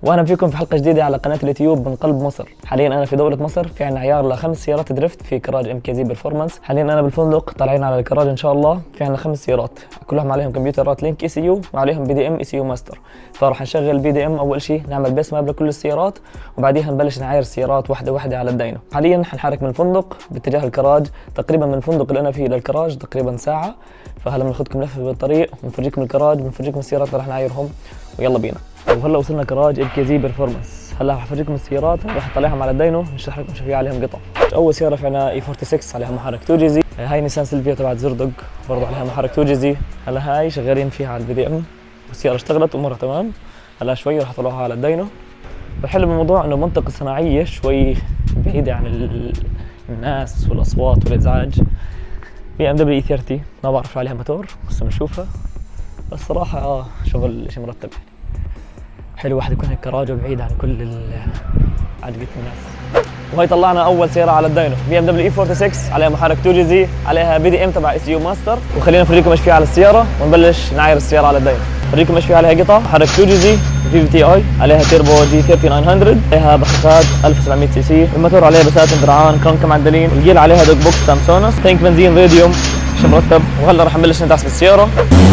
واهلا فيكم في حلقه جديده على قناه اليوتيوب من قلب مصر. حاليا انا في دوله مصر، في عندنا عيار ل5 سيارات دريفت في كراج ام كي زي برفورمانس. حاليا انا بالفندق طالعين على الكراج ان شاء الله. في عندنا 5 سيارات كلهم عليهم كمبيوترات لينك اي سي يو وعليهم بي دي ام اي سي يو ماستر. فراح نشغل البي دي ام اول شيء، نعمل بيس ماب لكل السيارات وبعديها نبلش نعاير السيارات واحده واحده على الداينو. حاليا حنحرك من الفندق باتجاه الكراج، تقريبا من الفندق اللي انا فيه للكراج تقريبا ساعه. فهلا بناخذكم لفه بالطريق ونفرجيكم الكراج ونفرجيكم السيارات اللي راح نعايرهم، ويلا بينا. وهلا وصلنا كراج ام كي زي برفورمانس. هلا راح افرجيكم السيارات، راح اطلعهم على الداينو نشرح لكم شو في عليهم قطع. اول سياره في عندنا اي 46 عليها محرك 2 جي زي. هاي نيسان سيلفيا تبعت زردق برضه عليها محرك 2 جي زي. هلا هاي شغالين فيها على البي دي ام والسياره اشتغلت امورها تمام. هلا شوي راح اطلعوها على الداينو. والحلو بالموضوع انه منطقه صناعيه شوي بعيده عن الناس والاصوات والازعاج. بي ام دبليو اي 30 ما بعرف شو عليها موتور بس بنشوفها. بس صراحه شغل شيء مرتب يعني. حلو واحد يكون هيك كراجه بعيد عن كل عجقة الناس. وهي طلعنا اول سياره على الداينو بي ام دبليو اي 46 عليها محرك 2 جي زي، عليها بي دي ام تبع اي سي يو ماستر. وخلينا نفرجيكم ايش في على السياره ونبلش نعاير السياره على الداينو. نفرجيكم ايش في عليها قطع. محرك 2 جي زي في تي اي، عليها تيربو جي 3900، عليها بخاخات 1700 سي سي، الموتور عليها بساتين درعان كرونك معدلين، الجيل عليها دوك بوكس سامسونس، تانك بنزين ريديوم شيء مرتب. وهلا رح نبلش ندعس بالسياره.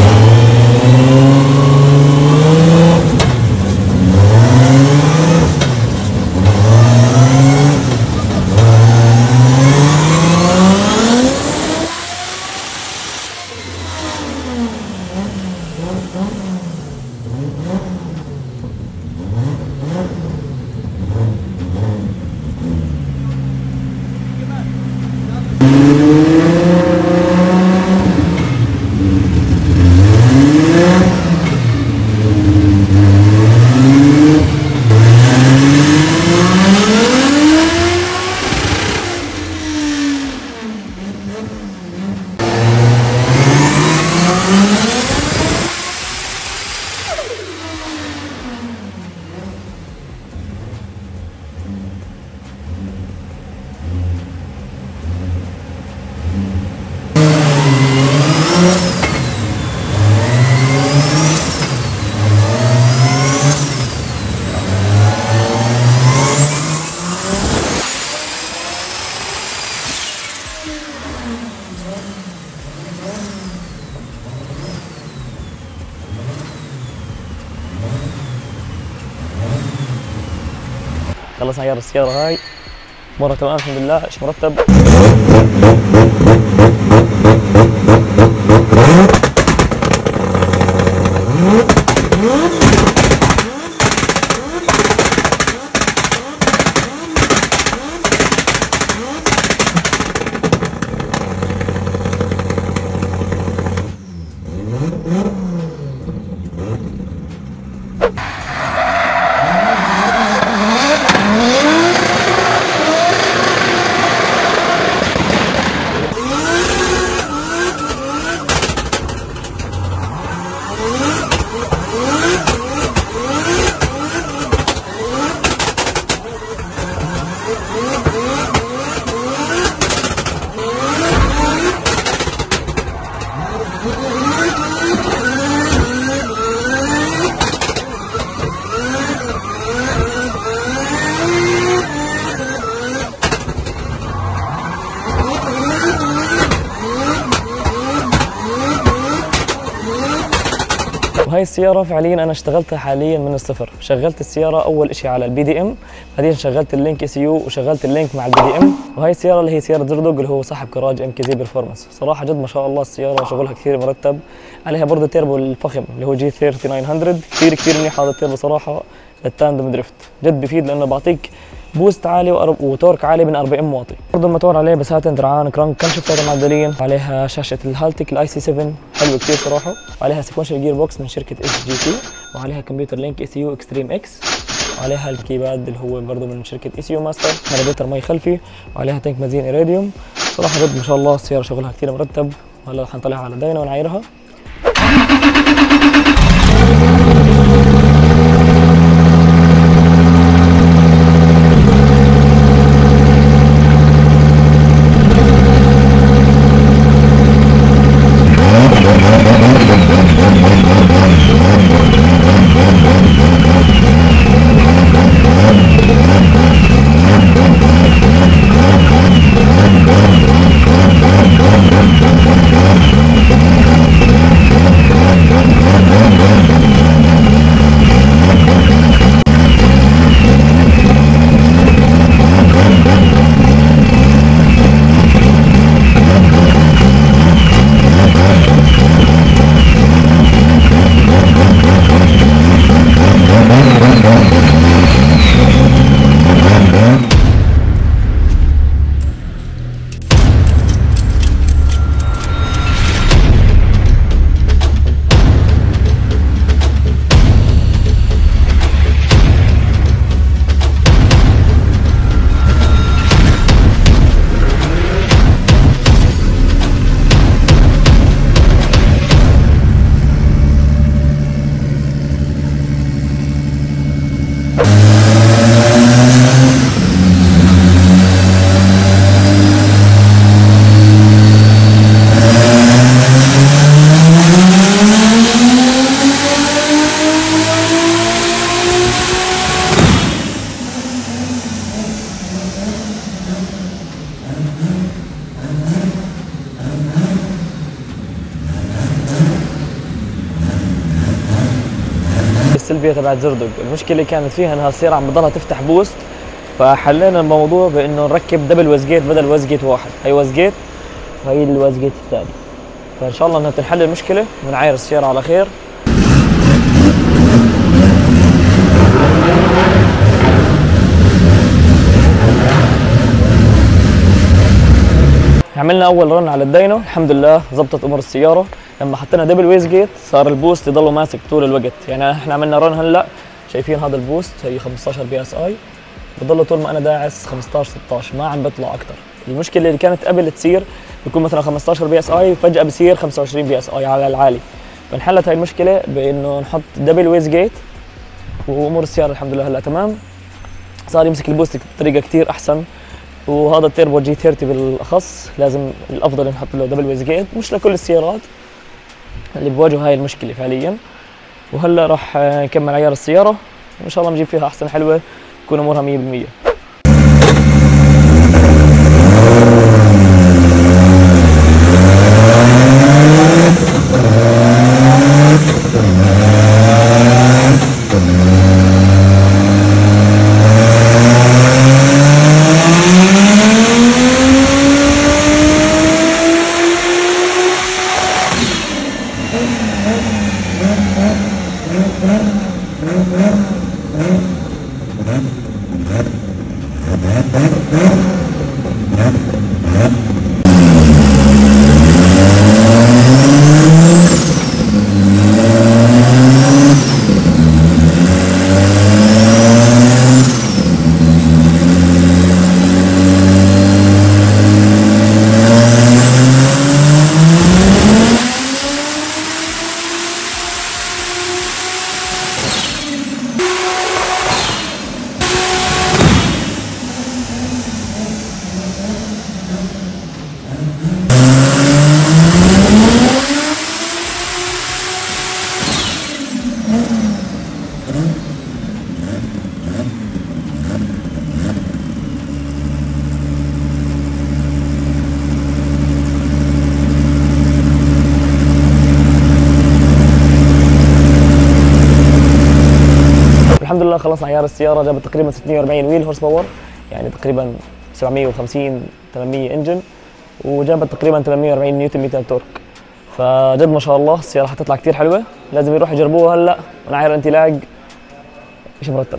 خلصنا عيار السيارة هاي، مرة تمام الحمد لله، ايش مرتب. وهي السيارة فعليا أنا اشتغلتها حاليا من الصفر. شغلت السيارة أول إشي على البي دي إم، بعدين شغلت اللينك اي سي يو وشغلت اللينك مع البي دي إم. وهي السيارة اللي هي سيارة زردق اللي هو صاحب كراج ام كي زي برفورمانس. صراحة جد ما شاء الله السيارة شغلها كثير مرتب. عليها برضه تيربو الفخم اللي هو جي 3900، كثير منيح هذا التيربو صراحة للتاندم دريفت. جد بفيد لأنه بعطيك بوست عالي وتورك عالي من 40 واطي. برضه الموتور عليه بساتين درعان كرانك كم شفتات معدلين، وعليها شاشة الهالتك الاي سي 7 حلوة كثير صراحة، وعليها سيكونشال جير بوكس من شركة اس جي تي، وعليها كمبيوتر لينك اي سي يو اكستريم اكس، وعليها الكيباد اللي هو برضه من شركة اي سي يو ماستر، راديتر مي خلفي، وعليها تانك بنزين ايريديوم. صراحة جد ما شاء الله السيارة شغلها كثير مرتب. وهلا رح نطلعها على داينا ونعايرها. المشكله تبعت زردق. المشكله اللي كانت فيها انها السياره عم بضلها تفتح بوست، فحلينا الموضوع بانه نركب دبل وزجيت بدل وزجيت واحد. هي وزجيت وهي الوزجيت الثاني، فان شاء الله انها تنحل المشكله ونعاير السياره على خير. عملنا اول رن على الداينو، الحمد لله زبطت امور السياره. لما حطينا دبل ويز جيت صار البوست يضل ماسك طول الوقت. يعني احنا عملنا رن هلا، شايفين هذا البوست هي 15 بي اس اي، بضل طول ما انا داعس 15 16 ما عم بيطلع اكثر. المشكله اللي كانت قبل تصير بيكون مثلا 15 بي اس اي وفجاه بصير 25 بي اس اي على العالي. فانحلت هاي المشكله بانه نحط دبل ويز جيت، وامور السياره الحمد لله هلا تمام. صار يمسك البوست بطريقه كثير احسن. وهذا التيربو جي 30 بالاخص لازم الافضل نحط له دبل ويز جيت، مش لكل السيارات اللي بواجهوا هاي المشكله فعليا. وهلا راح نكمل عيار السياره وان شاء الله نجيب فيها احسن حلوه تكون امورها 100%. الحمد لله خلصنا عيار السياره، جابت تقريبا 46 ويل هورس باور، يعني تقريبا 750 800 انجن، وجابت تقريبا 840 نيوتن متر تورك. فجد ما شاء الله السياره حتطلع كثير حلوه، لازم يروحوا يجربوها هلا ونعاير انطلاق شيء مرتب.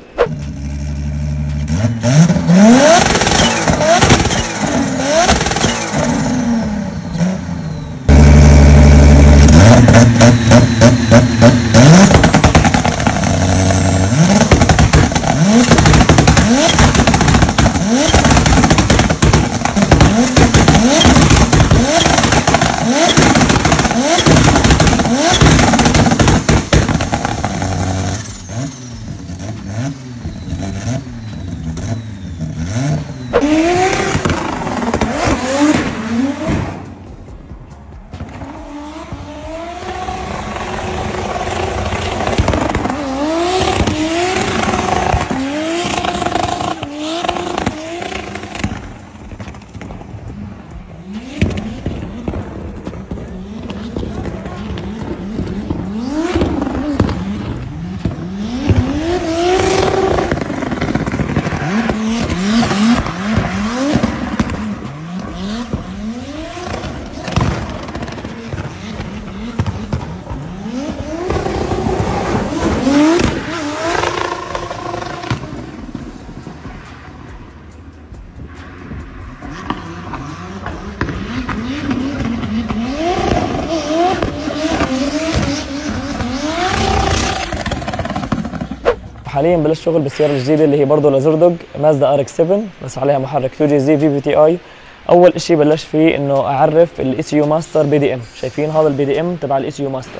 حاليا بلشت شغل بالسياره الجديده اللي هي برضه لزردق مازدا ار اكس 7، بس عليها محرك 2 جي زي في في تي اي. اول شيء بلشت فيه انه اعرف الاي سي يو ماستر بي دي ام. شايفين هذا البي دي ام تبع الاي سي يو ماستر.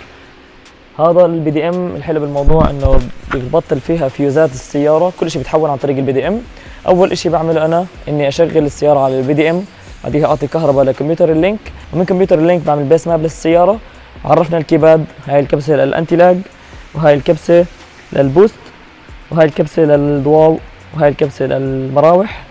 هذا البي دي ام الحلو بالموضوع انه بيبطل فيها فيوزات السياره، كل شيء بيتحول عن طريق البي دي ام. اول شيء بعمله انا اني اشغل السياره على البي دي ام، بعديها اعطي كهرباء لكمبيوتر اللينك، ومن كمبيوتر اللينك بعمل بيس ماب للسياره. عرفنا الكيباد، هاي الكبسه للانتي لاج، وهاي الكبسه للبوست، وهاي الكبسه للضواو، وهاي الكبسه للمراوح.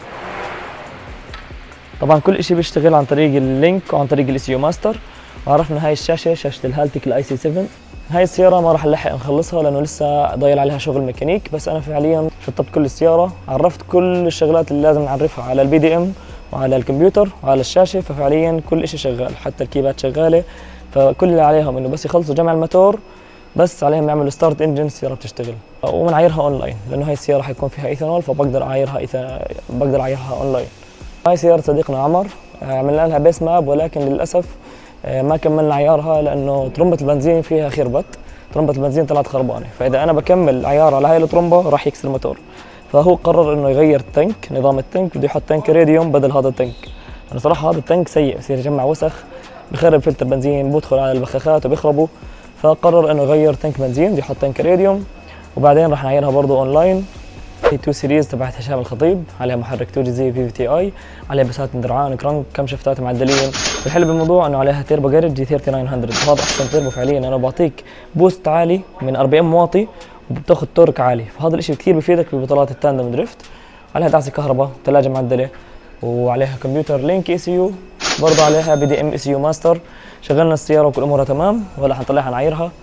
طبعا كل شيء بيشتغل عن طريق اللينك وعن طريق الاي سي يو ماستر. وعرفنا هاي الشاشه، شاشه الهالتك الاي سي 7، هاي السيارة ما راح نلحق نخلصها لأنه لسه ضايل عليها شغل ميكانيك، بس أنا فعليا شطبت كل السيارة، عرفت كل الشغلات اللي لازم نعرفها على البي دي ام وعلى الكمبيوتر وعلى الشاشة، ففعليا كل إشي شغال، حتى الكيبات شغالة. فكل اللي عليهم إنه بس يخلصوا جمع الموتور، بس عليهم يعملوا ستارت انجن، السيارة بتشتغل. وبنعايرها اونلاين لأنه هاي السيارة حيكون فيها ايثانول، فبقدر أعايرها اونلاين. هاي سيارة صديقنا عمر، عملنا لها بيس ماب، ولكن للأسف ما كملنا عيارها لأنه ترمبة البنزين فيها خربت، ترمبة البنزين طلعت خربانة، فإذا أنا بكمل عيار على هاي الترمبة راح يكسر الموتور. فهو قرر إنه يغير التنك، نظام التنك بده يحط تنك ريديوم بدل هذا التنك. أنا صراحة هذا التنك سيء، بصير يجمع وسخ، بخرب فلتر بنزين، بدخل على البخاخات وبيخربوا. فقرر إنه يغير تنك بنزين، بده يحط تنك ريديوم، وبعدين راح نعيرها برضه أونلاين. هي 2 سيريز تبعت هشام الخطيب، عليها محرك 2 جي زي في تي اي، عليها بساتين درعان كرنك، كم شفتات معدلين. الحلو بالموضوع انه عليها تيربو جارج جي 3900، وهذا احسن تيربو فعليا، انا بعطيك بوست عالي من 40 واطي وبتاخذ تورك عالي، فهذا الشيء كثير بفيدك ببطولات التاندم دريفت. عليها دعسه كهرباء، ثلاجه معدله، وعليها كمبيوتر لينك اي سي يو، برضه عليها بي دي ام اي سي يو ماستر. شغلنا السياره وكل امورها تمام، ولا حنطلعها نعيرها.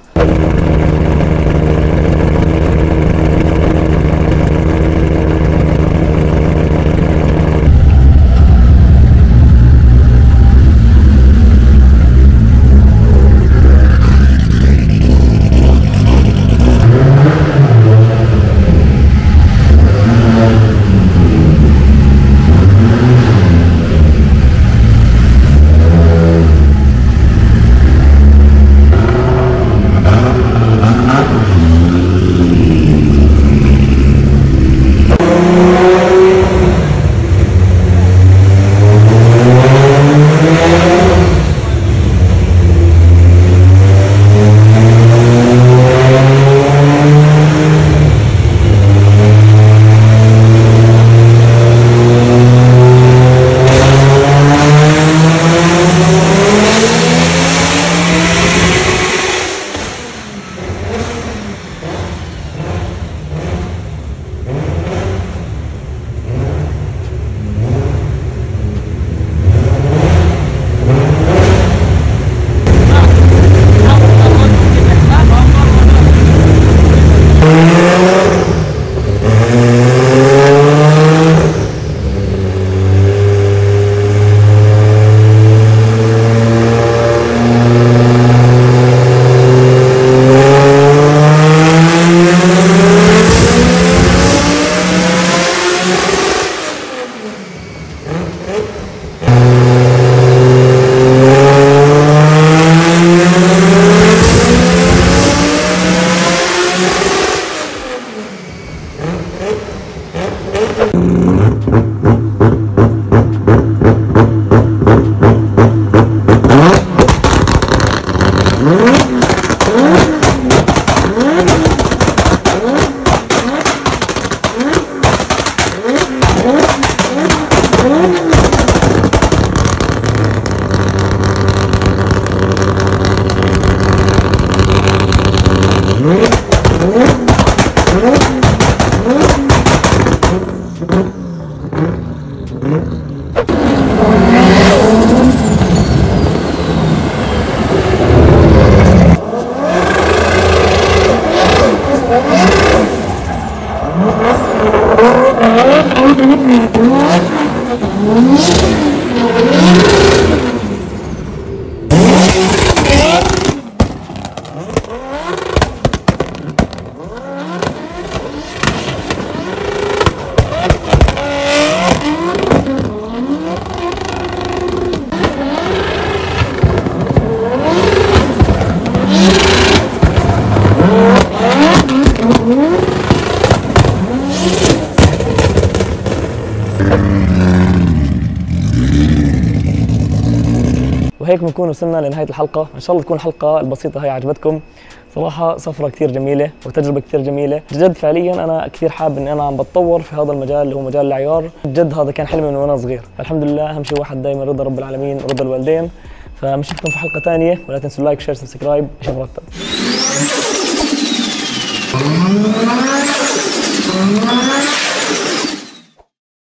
وهيك بنكون وصلنا لنهاية الحلقة، إن شاء الله تكون الحلقة البسيطة هي عجبتكم. صراحة سفرة كثير جميلة وتجربة كثير جميلة، جد فعليا أنا كثير حابب إني أنا عم بتطور في هذا المجال اللي هو مجال العيار، جد هذا كان حلمي من وأنا صغير، الحمد لله أهم شيء واحد دائما رضا رب العالمين ورضا الوالدين. فبنشوفكم في حلقة ثانية، ولا تنسوا اللايك شير سبسكرايب، اشوف مرتب.